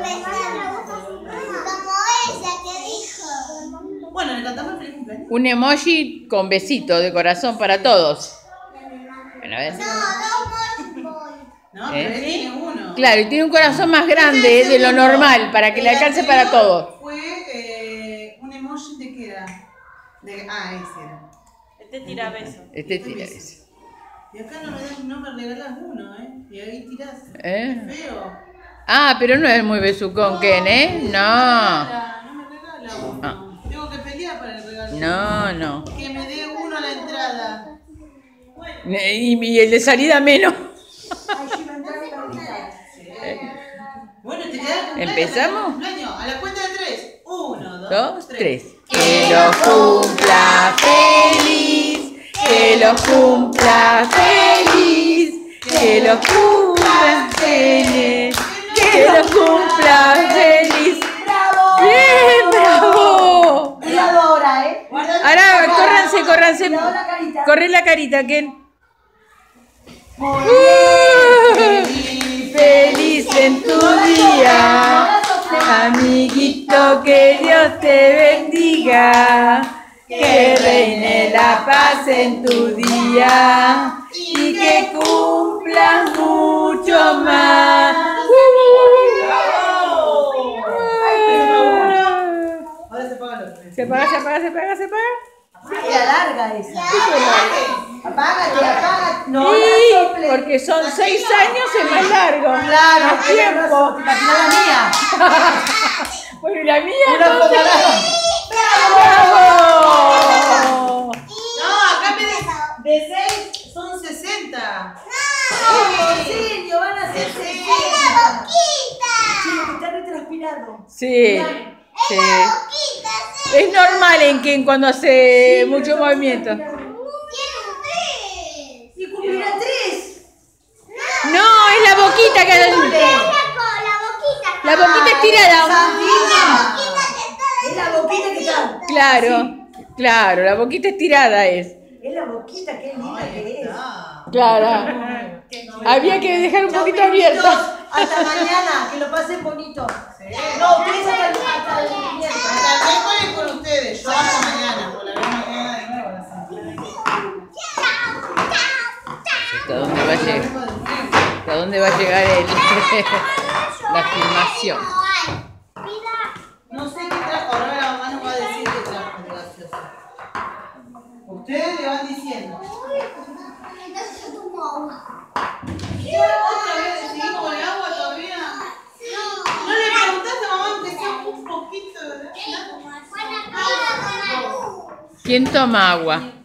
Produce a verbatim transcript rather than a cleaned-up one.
ella que dijo. Bueno, le cantamos feliz cumpleaños. Un emoji con besito de corazón para todos. Bueno, a ver. No, dos boys. No, ¿Eh? pero él tiene uno. Claro, y tiene un corazón más grande de lo normal, para que le alcance para todos. Fue eh, un emoji de qué era. De, ah, ese era. Este tira besos. Este tira eso. Y acá no me, das- no me regalás uno, ¿eh? Y ahí tirás. ¿Eh? Qué feo. Ah, pero no es muy besucón, Ken, ¿eh? No. No me regala uno. Ah. Tengo que pelear para el regalo. No, no. Que me dé uno a la entrada. Y, y el de salida menos. Bueno, te queda el cumpleaños. ¿Empezamos? el cumpleaños. A la cuenta de tres. Uno, dos, Dos, tres. tres. Que lo cumpla feliz, que lo cumpla feliz, que lo cumpla feliz, que lo cumpla feliz. ¡Bravo! ¡Bien, bravo! Cuidado ahora, ¿eh? Ahora, córranse, córranse. Cuidado la carita. Corre la carita, Ken. Muy Uh, feliz en tu día, amiguito, que Dios te bendiga, que reine la paz en tu día y que cumplas mucho más. Ahora se paga el otro. ¿Se apaga, se apaga, se apaga, se apaga? Sí, la larga esa. Apágate, apágate. No, Sí, la sople. porque son seis años es más largo. Claro, Más tiempo. La la mía. Bueno, ¿y la mía? Una entonces? foto. ¡Bravo! No, acá me de, de seis son sesenta. Sí, van a ser ¡Es sesenta. la boquita! Sí, que está retranspirado. Sí, ¡Es sí. la boquita! sí. Es normal en que cuando hace mucho movimiento. Tiene un tres. Y cumplirá tres. No, es la boquita que Es la, co- la boquita. La boquita estirada. La boquita que está Es la boquita que está. Claro, claro, la boquita estirada es. Es la boquita, qué linda que es. Ah. Claro. Había que dejar un Chau, poquito besitos. abierto. Hasta mañana, que lo pasen bonito. No, ustedes hasta el, hasta el miércoles. Hasta el miércoles con ustedes. Yo hasta mañana. Por la vez mañana de nuevo a las cinco. ¿Hasta dónde va a llegar? ¿Hasta dónde va a llegar el, la filmación? No sé qué trajo. Ahora la mamá nos va a decir qué trajo de gaseosa. Ustedes le van diciendo. Entonces yo tomo agua. ¿Otra vez seguimos con el agua todavía? ¿No le preguntaste a mamá aunque sea un poquito de Bueno, acá. ¿Quién toma agua?